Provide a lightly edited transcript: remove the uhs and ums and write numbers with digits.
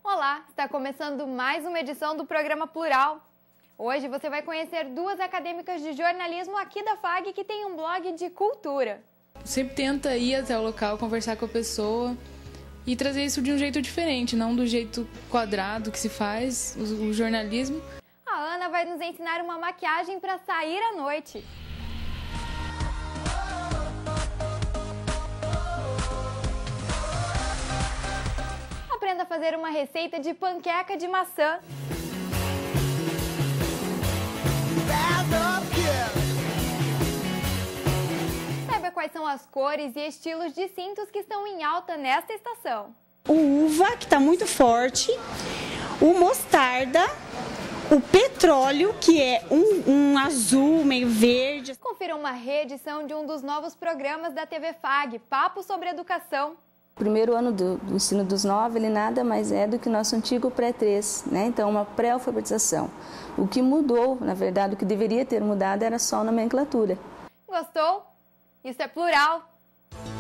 Olá, está começando mais uma edição do programa Plural. Hoje você vai conhecer duas acadêmicas de jornalismo aqui da FAG que tem um blog de cultura. Sempre tenta ir até o local, conversar com a pessoa e trazer isso de um jeito diferente, não do jeito quadrado que se faz o jornalismo. A Ana vai nos ensinar uma maquiagem para sair à noite. Aprenda a fazer uma receita de panqueca de maçã. Saiba quais são as cores e estilos de cintos que estão em alta nesta estação. O uva, que está muito forte, o mostarda, o petróleo, que é um azul meio verde. Confira uma reedição de um dos novos programas da TV FAG, Papo sobre Educação. O primeiro ano do ensino dos 9, ele nada mais é do que o nosso antigo pré-3, né? Então, uma pré-alfabetização. O que mudou, na verdade, o que deveria ter mudado era só a nomenclatura. Gostou? Isso é Plural!